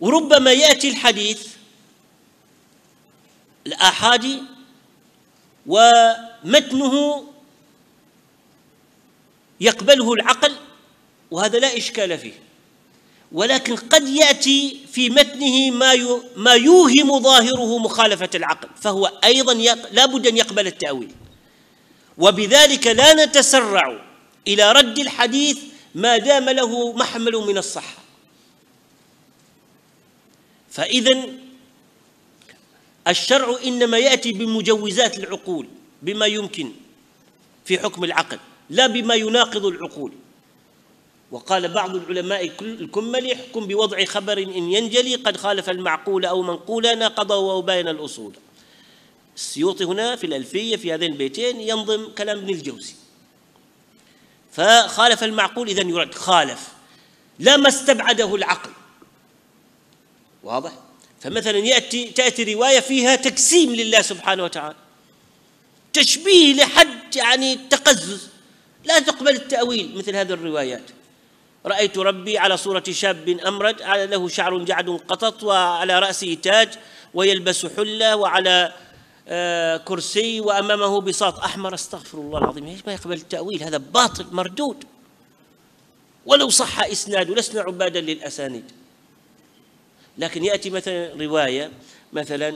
وربما يأتي الحديث الآحادي ومتنه يقبله العقل، وهذا لا إشكال فيه، ولكن قد يأتي في متنه ما يوهم ظاهره مخالفة العقل، فهو أيضا لا بد أن يقبل التأويل. وبذلك لا نتسرع إلى رد الحديث ما دام له محمل من الصحة. فإذن الشرع إنما يأتي بمجوزات العقول، بما يمكن في حكم العقل، لا بما يناقض العقول. وقال بعض العلماء الكمل: يحكم بوضع خبر إن ينجلي قد خالف المعقول أو منقولا ناقضه وبين الأصول. السيوطي هنا في الألفية في هذين البيتين ينظم كلام ابن الجوزي، فخالف المعقول إذن يرد، خالف لا ما استبعده العقل، واضح؟ فمثلا تأتي رواية فيها تجسيم لله سبحانه وتعالى، تشبيه لحد يعني تقزز، لا تقبل التأويل مثل هذه الروايات. رأيت ربي على صورة شاب أمرد له شعر جعد قطط وعلى رأسه تاج ويلبس حلة وعلى كرسي وأمامه بساط أحمر. استغفر الله العظيم، ايش ما يقبل التأويل؟ هذا باطل مردود، ولو صح إسناده لسنا عبادا للأسانيد. لكن يأتي مثلا رواية مثلا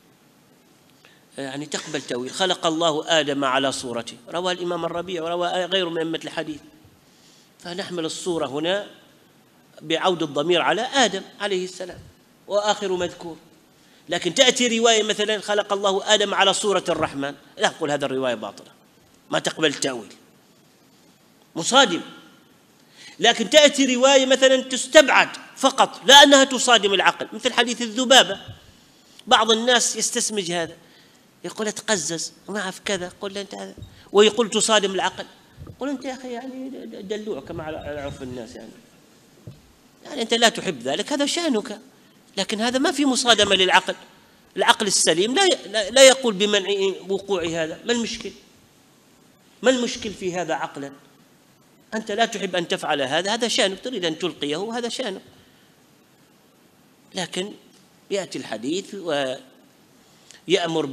يعني تقبل تأويل: خلق الله آدم على صورته، رواه الإمام الربيع وروى غيره من أئمة الحديث، فنحمل الصورة هنا بعود الضمير على آدم عليه السلام وآخر مذكور. لكن تأتي رواية مثلا: خلق الله آدم على صورة الرحمن، لا أقول هذا الرواية باطلة، ما تقبل التأويل، مصادم. لكن تأتي رواية مثلا تستبعد فقط، لا أنها تصادم العقل، مثل حديث الذبابة. بعض الناس يستسمج هذا، يقول تقزز ما أعرف كذا، قل أنت هذا، ويقول تصادم العقل. قل أنت يا أخي يعني دلوع كما على عرف الناس، يعني أنت لا تحب ذلك، هذا شأنك، لكن هذا ما في مصادمة للعقل. العقل السليم لا يقول بمنع وقوع هذا. ما المشكل؟ ما المشكل في هذا عقلا؟ أنت لا تحب أن تفعل هذا شأنك، تريد أن تلقيه، هذا شأنك. لكن يأتي الحديث ويأمر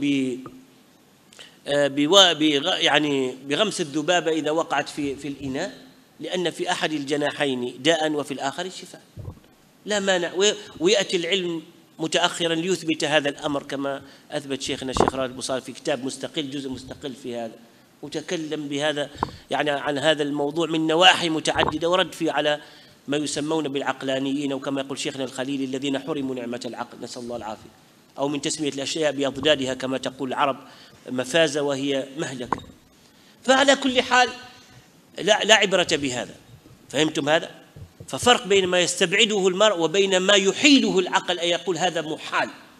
يعني بغمس الذبابة إذا وقعت في الإناء، لأن في أحد الجناحين داء وفي الآخر شفاء، لا مانع. ويأتي العلم متأخرا ليثبت هذا الأمر، كما أثبت شيخنا الشيخ راشد البصاري في كتاب مستقل، جزء مستقل في هذا، وتكلم بهذا يعني عن هذا الموضوع من نواحي متعددة، ورد فيه على ما يسمون بالعقلانيين، وكما يقول شيخنا الخليل: الذين حرموا نعمة العقل، نسأل الله العافية، أو من تسمية الأشياء بأضدادها كما تقول العرب: مفازة وهي مهلكة. فعلى كل حال لا عبرة بهذا. فهمتم هذا؟ ففرق بين ما يستبعده المرء وبين ما يحيله العقل، أي يقول هذا محال.